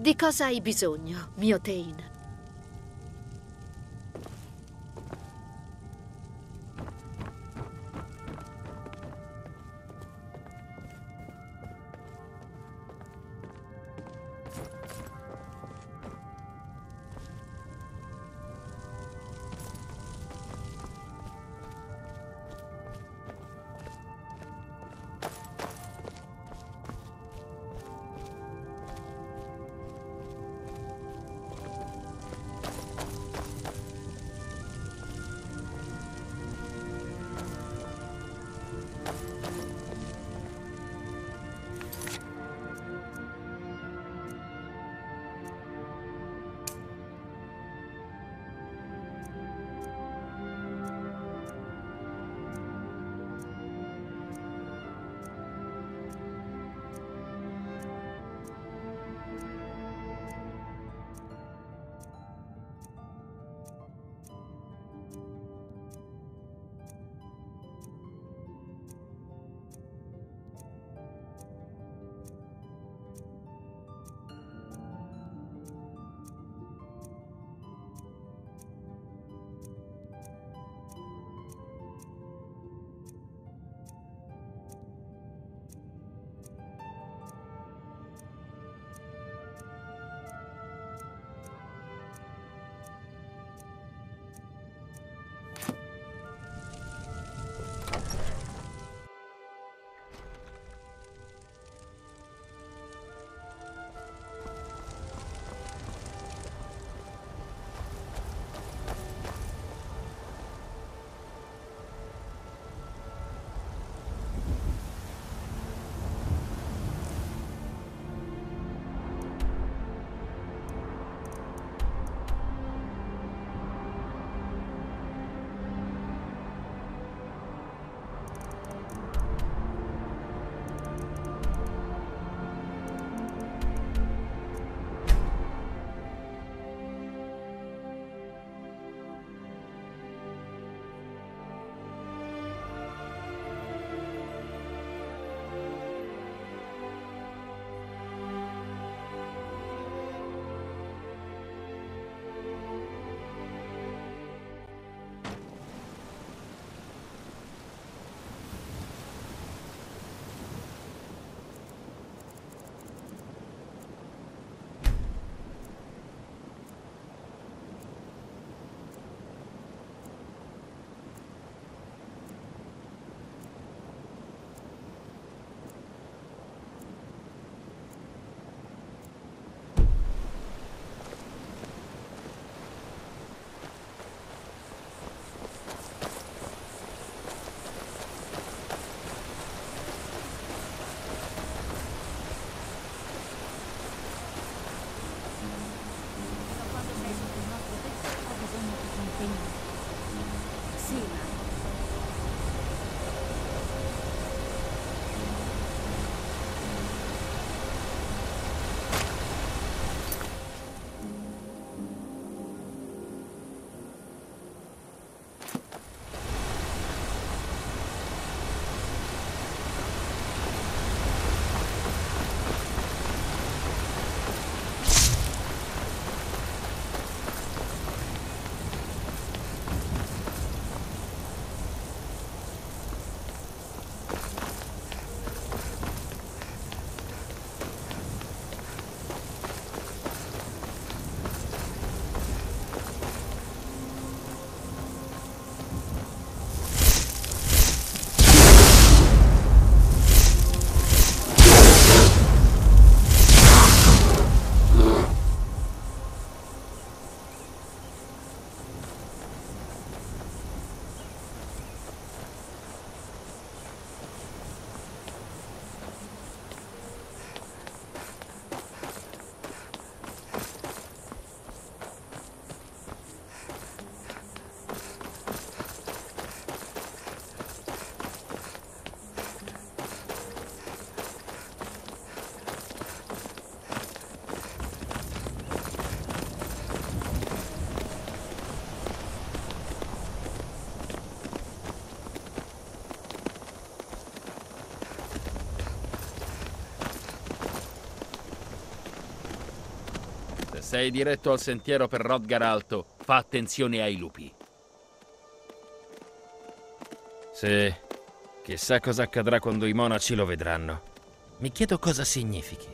Di cosa hai bisogno, mio Thane? sei diretto al sentiero per Rodgar Alto, fa attenzione ai lupi. Sì, chissà cosa accadrà quando i monaci lo vedranno. Mi chiedo cosa significhi.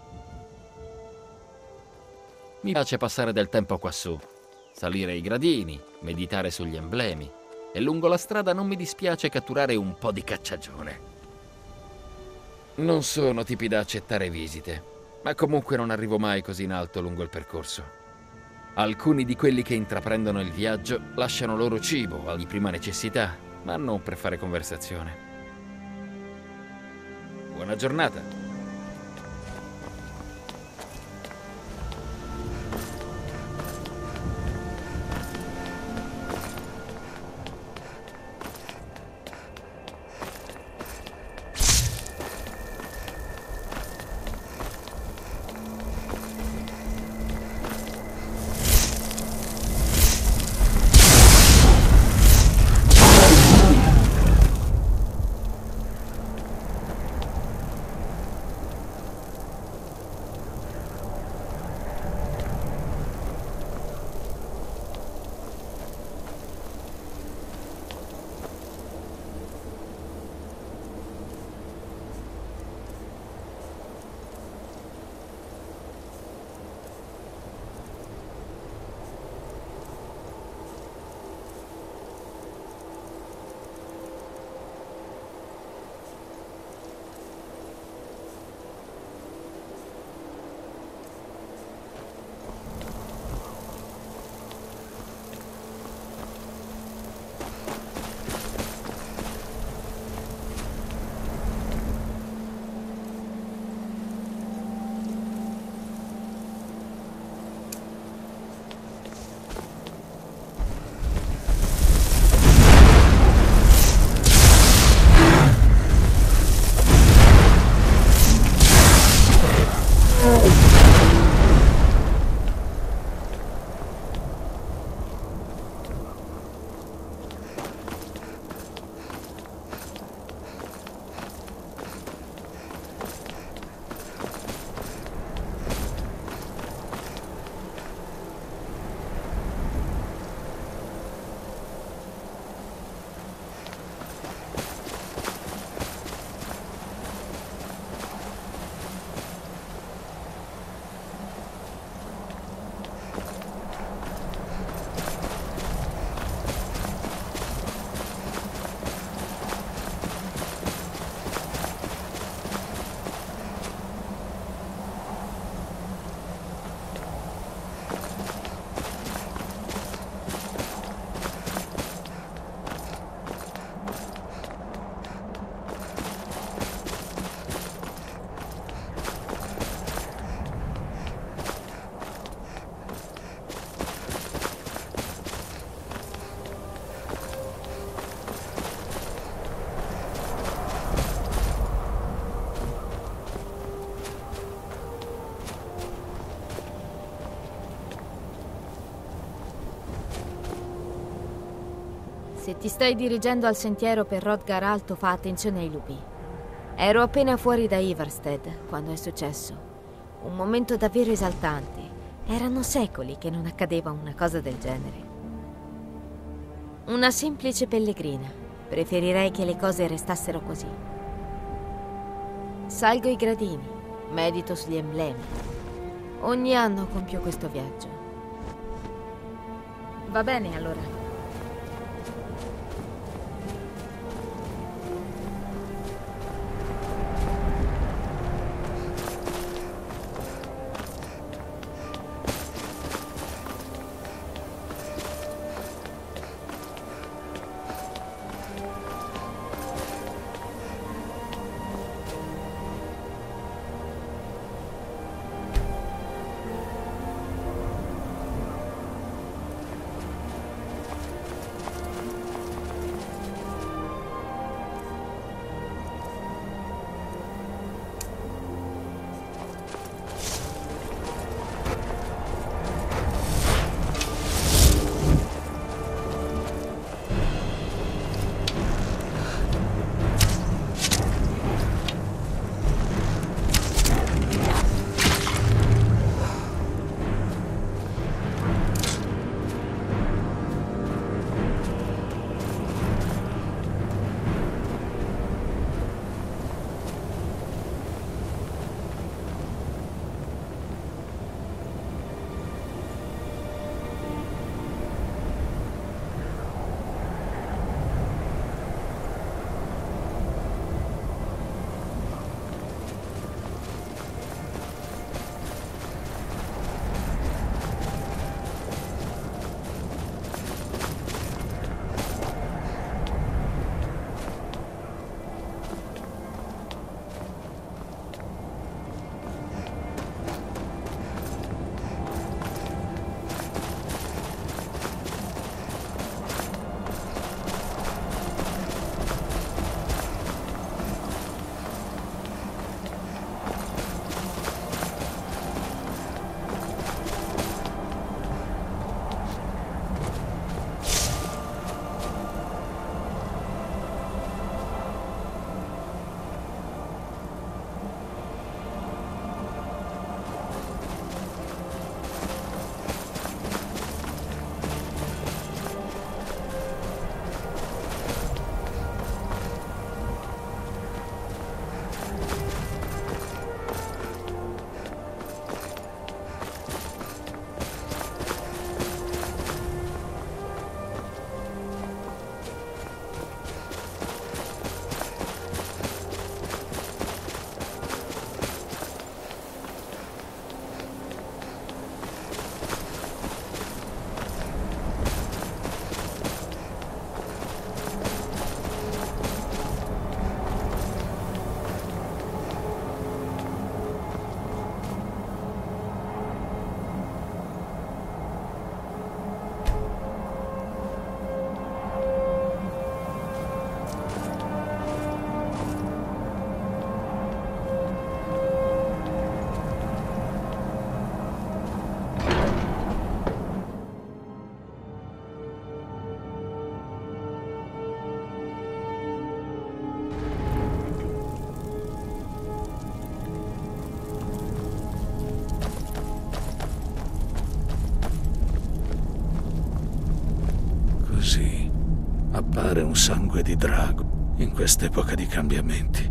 Mi piace passare del tempo quassù, salire i gradini, meditare sugli emblemi e lungo la strada non mi dispiace catturare un po' di cacciagione. Non sono tipi da accettare visite, ma comunque non arrivo mai così in alto lungo il percorso. Alcuni di quelli che intraprendono il viaggio lasciano loro cibo di prima necessità, ma non per fare conversazione. Buona giornata! Se ti stai dirigendo al sentiero per Rodgar Alto, fa attenzione ai lupi. Ero appena fuori da Ivarstead quando è successo. Un momento davvero esaltante. Erano secoli che non accadeva una cosa del genere. Una semplice pellegrina. Preferirei che le cose restassero così. Salgo i gradini, medito sugli emblemi. Ogni anno compio questo viaggio. Va bene, allora. Così appare un sangue di drago in quest'epoca di cambiamenti.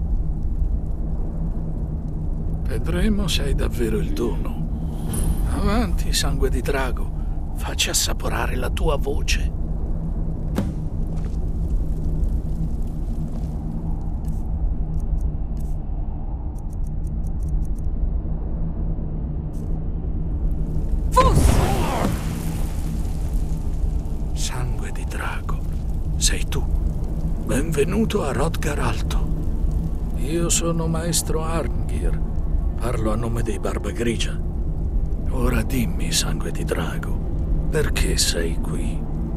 Vedremo se hai davvero il dono. Avanti, sangue di drago, facci assaporare la tua voce. Sangue di drago, sei tu. Benvenuto a Rodgar Alto. Io sono maestro Arngir. Parlo a nome dei Barba Grigia. Ora dimmi, sangue di drago, perché sei qui?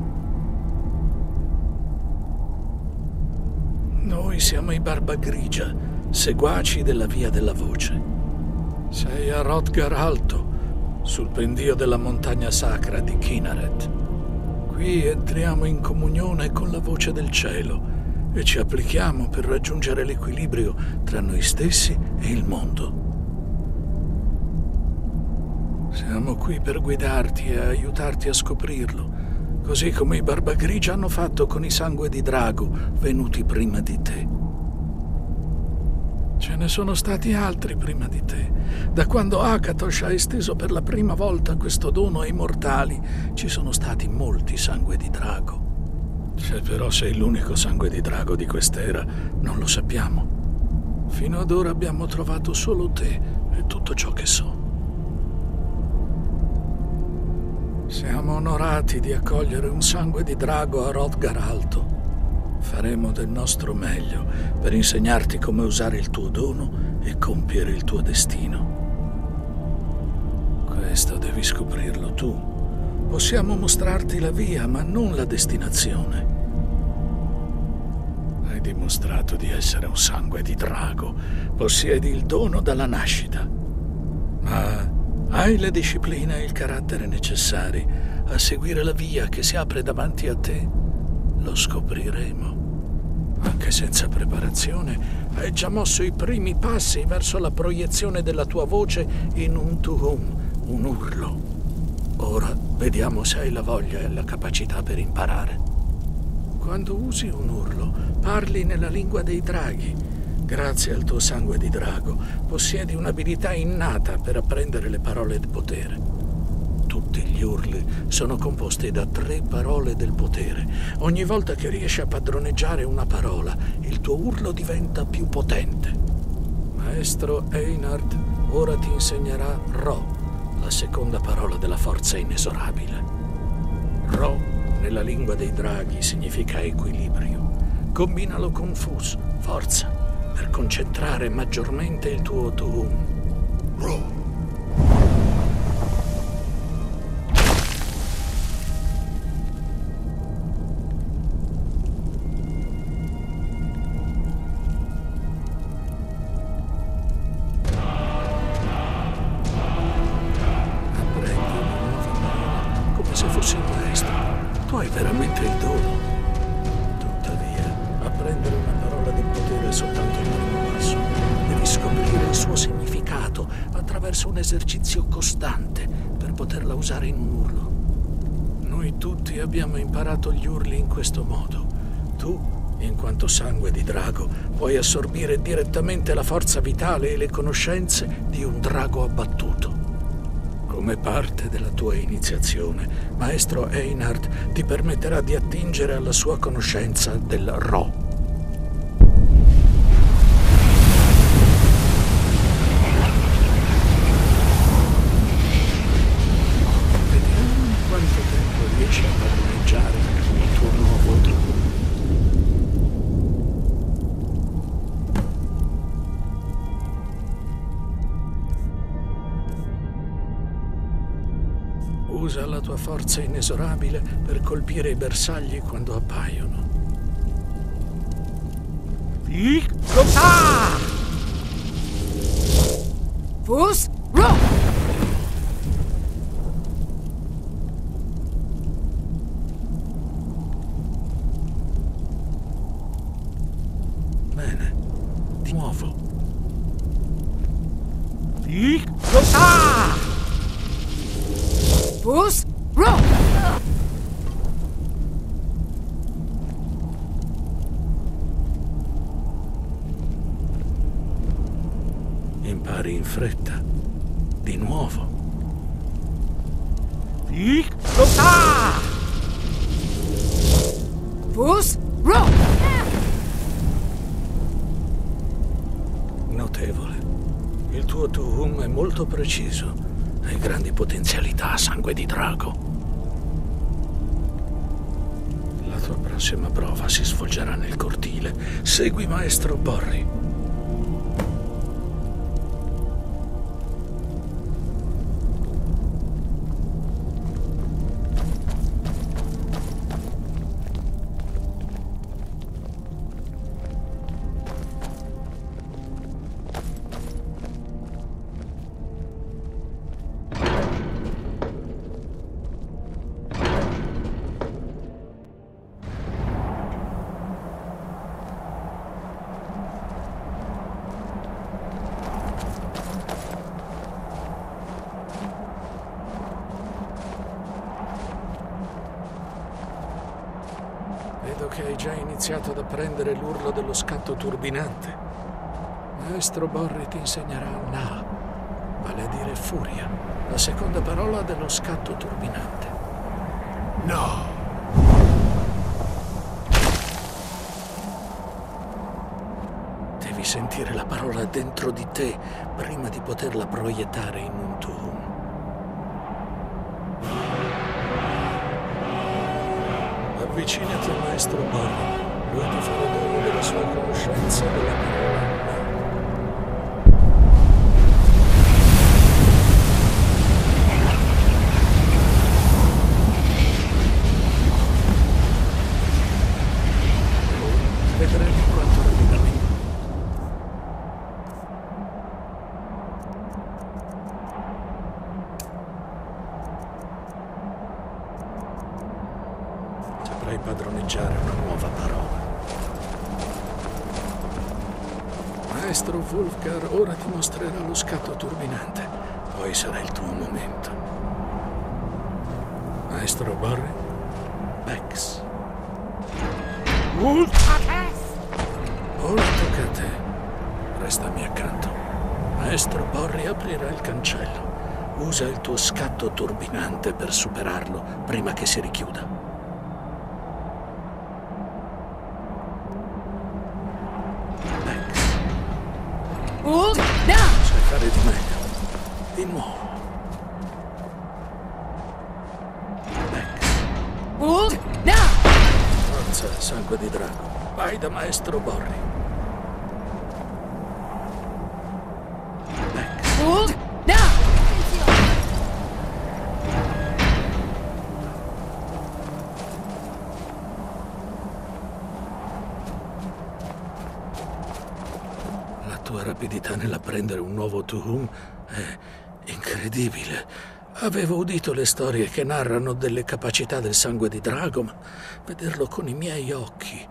Noi siamo i Barba Grigia, seguaci della Via della Voce. Sei a Rodgar Alto, sul pendio della montagna sacra di Kynareth. Qui entriamo in comunione con la voce del cielo e ci applichiamo per raggiungere l'equilibrio tra noi stessi e il mondo. Siamo qui per guidarti e aiutarti a scoprirlo, così come i Barba Grigia hanno fatto con i sangue di drago venuti prima di te. Ce ne sono stati altri prima di te. Da quando Akatosh ha esteso per la prima volta questo dono ai mortali, ci sono stati molti sangue di drago. Se però sei l'unico sangue di drago di quest'era, non lo sappiamo. Fino ad ora abbiamo trovato solo te e tutto ciò che so. Siamo onorati di accogliere un sangue di drago a Rodgar Alto. Faremo del nostro meglio per insegnarti come usare il tuo dono e compiere il tuo destino. Questo devi scoprirlo tu. Possiamo mostrarti la via, ma non la destinazione. Hai dimostrato di essere un sangue di drago. Possiedi il dono dalla nascita. Ma hai la disciplina e il carattere necessari a seguire la via che si apre davanti a te? Lo scopriremo. Anche senza preparazione, hai già mosso i primi passi verso la proiezione della tua voce in un tuhum, un urlo. Ora vediamo se hai la voglia e la capacità per imparare. Quando usi un urlo, parli nella lingua dei draghi. Grazie al tuo sangue di drago, possiedi un'abilità innata per apprendere le parole del potere. Tutti gli urli sono composti da 3 parole del potere. Ogni volta che riesci a padroneggiare una parola, il tuo urlo diventa più potente. Maestro Einhard ora ti insegnerà Ro, la seconda parola della forza inesorabile. Ro, nella lingua dei draghi, significa equilibrio. Combinalo con Fus, forza, per concentrare maggiormente il tuo tuhum. Ro. Un esercizio costante per poterla usare in un urlo. Noi tutti abbiamo imparato gli urli in questo modo. Tu, in quanto sangue di drago, puoi assorbire direttamente la forza vitale e le conoscenze di un drago abbattuto. Come parte della tua iniziazione, Maestro Einhard ti permetterà di attingere alla sua conoscenza del Ro. Usa la tua forza inesorabile per colpire i bersagli quando appaiono. Fus, Ro! Bene, di nuovo. Fus, Ro! fretta. Di nuovo. Boost! Roll! Notevole. Il tuo Tuhum è molto preciso. Hai grandi potenzialità a sangue di drago. La tua prossima prova si svolgerà nel cortile. Segui maestro Borri. Vedo che hai già iniziato ad apprendere l'urlo dello scatto turbinante. Maestro Borri ti insegnerà Na, vale a dire furia, la seconda parola dello scatto turbinante. No! Devi sentire la parola dentro di te prima di poterla proiettare in un Tuhum. Avvicinati al maestro Borri. Lui ti farà dono della sua conoscenza della parola No. Vedremo quanto rapidamente. Saprai padroneggiare una nuova parola. Maestro Wulfgar ora ti mostrerà lo scatto turbinante. Poi sarà il tuo momento. Maestro Borri, Bex. Ora tocca a te. Restami accanto. Maestro Borri aprirà il cancello. Usa il tuo scatto turbinante per superarlo prima che si richiuda. Bex, Hold down! sai fare di meglio. Di nuovo. Bex, Hold down! forza, sangue di drago. Vai da maestro Borri. Bex, Hold down! la tua rapidità nell'apprendere un nuovo Tuhum è incredibile. Avevo udito le storie che narrano delle capacità del sangue di drago, ma vederlo con i miei occhi...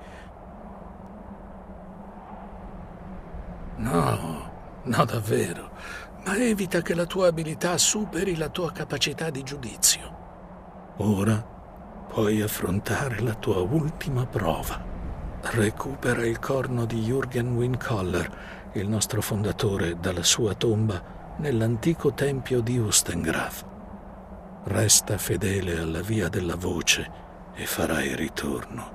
No, davvero. Ma evita che la tua abilità superi la tua capacità di giudizio. Ora puoi affrontare la tua ultima prova. Recupera il corno di Jürgen Windcaller, il nostro fondatore, dalla sua tomba nell'antico tempio di Ustengrav. Resta fedele alla via della voce e farai ritorno.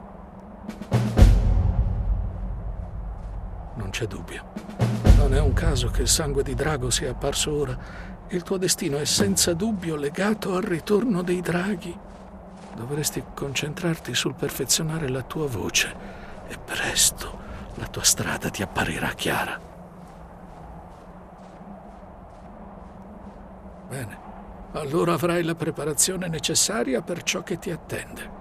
Non c'è dubbio. Non è un caso che il sangue di drago sia apparso ora. Il tuo destino è senza dubbio legato al ritorno dei draghi. Dovresti concentrarti sul perfezionare la tua voce e presto la tua strada ti apparirà chiara. Bene, allora avrai la preparazione necessaria per ciò che ti attende.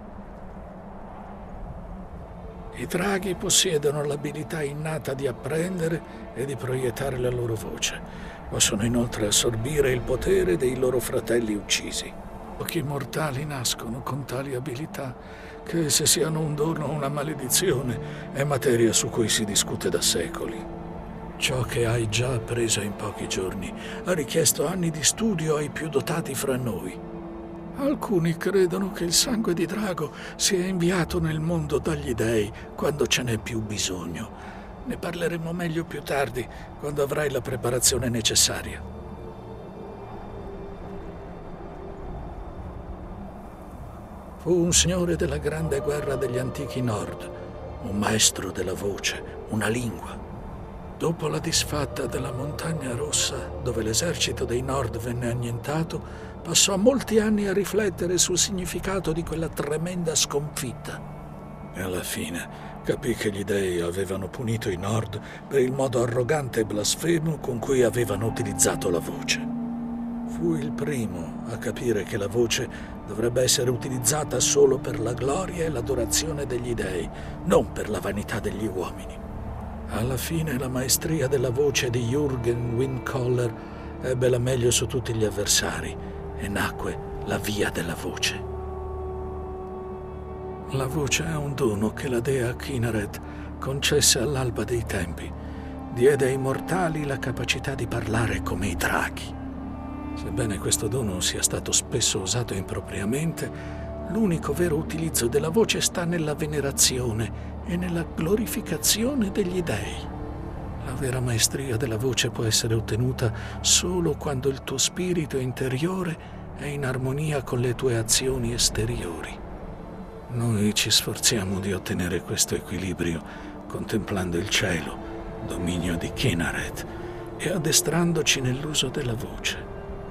I draghi possiedono l'abilità innata di apprendere e di proiettare la loro voce. Possono inoltre assorbire il potere dei loro fratelli uccisi. Pochi mortali nascono con tali abilità, che se siano un dono o una maledizione è materia su cui si discute da secoli. Ciò che hai già appreso in pochi giorni ha richiesto anni di studio ai più dotati fra noi. Alcuni credono che il sangue di drago sia inviato nel mondo dagli dei quando ce n'è più bisogno, Ne parleremo meglio più tardi, quando avrai la preparazione necessaria. Fu un signore della grande guerra degli antichi Nord, un maestro della voce, una lingua. Dopo la disfatta della Montagna Rossa, dove l'esercito dei Nord venne annientato, passò molti anni a riflettere sul significato di quella tremenda sconfitta. E alla fine capì che gli dei avevano punito i Nord per il modo arrogante e blasfemo con cui avevano utilizzato la voce. Fu il primo a capire che la voce dovrebbe essere utilizzata solo per la gloria e l'adorazione degli dei, non per la vanità degli uomini. Alla fine la maestria della voce di Jürgen Windkoller ebbe la meglio su tutti gli avversari e nacque la via della voce. La voce è un dono che la dea Kynareth concesse all'alba dei tempi. Diede ai mortali la capacità di parlare come i draghi. Sebbene questo dono sia stato spesso usato impropriamente, l'unico vero utilizzo della voce sta nella venerazione e nella glorificazione degli dei. La vera maestria della voce può essere ottenuta solo quando il tuo spirito interiore è in armonia con le tue azioni esteriori. Noi ci sforziamo di ottenere questo equilibrio contemplando il cielo, dominio di Kynareth, e addestrandoci nell'uso della voce.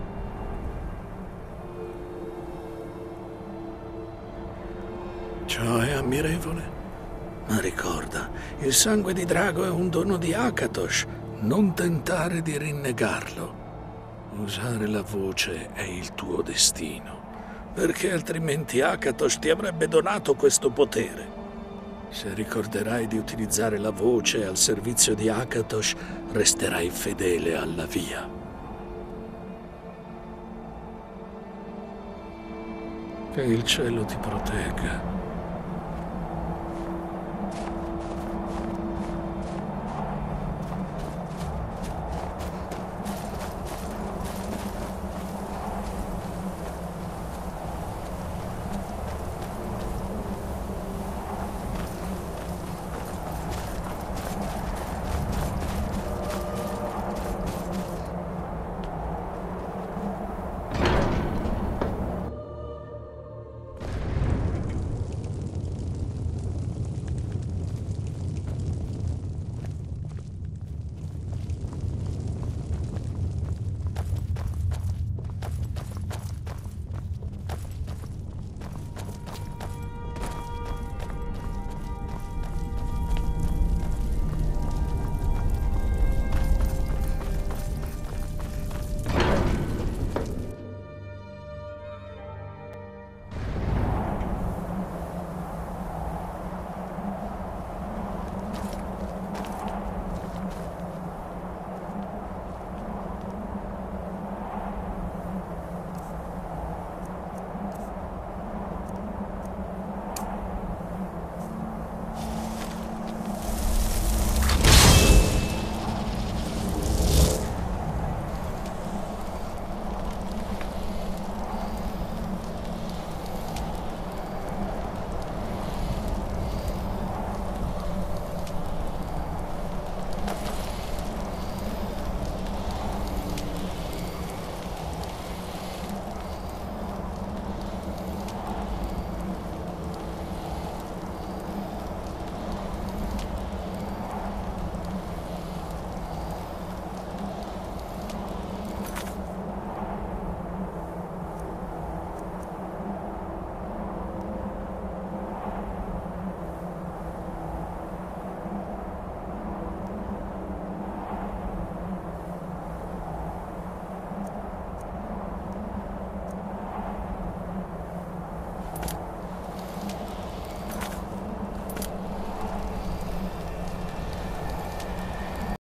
Ciò è ammirevole, ma ricorda, il sangue di drago è un dono di Akatosh, non tentare di rinnegarlo. Usare la voce è il tuo destino, perché altrimenti Akatosh ti avrebbe donato questo potere. Se ricorderai di utilizzare la voce al servizio di Akatosh, resterai fedele alla via. Che il cielo ti protegga.